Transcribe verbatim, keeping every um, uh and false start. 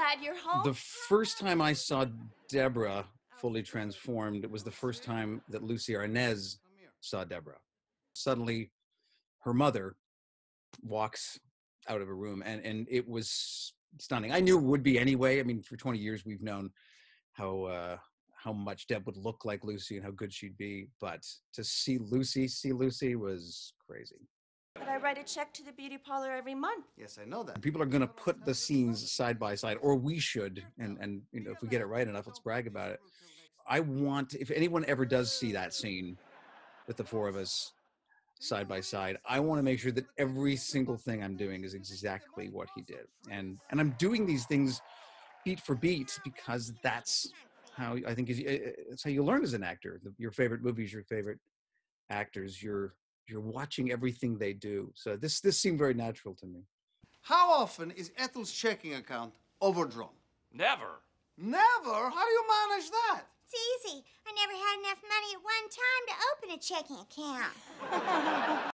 glad you're home. The first time I saw Deborah fully transformed, it was the first time that Lucy Arnaz saw Deborah. Suddenly, her mother walks out of a room, and, and it was stunning. I knew it would be anyway. I mean, for twenty years, we've known how uh, how much Deb would look like Lucy and how good she'd be. But to see Lucy, see Lucy was crazy. But I write a check to the beauty parlor every month. Yes, I know that. People are going to put the scenes side by side, or we should, and and you know, if we get it right enough, let's brag about it. I want, if anyone ever does see that scene with the four of us side by side, I want to make sure that every single thing I'm doing is exactly what he did, and and I'm doing these things beat for beat because that's how I think is it's how you learn as an actor. The, your favorite movies, your favorite actors, you're you're watching everything they do. So this this seemed very natural to me. How often is Ethel's checking account overdrawn? Never. Never? How do you manage that? It's easy. I never had enough money at one time to open a checking account.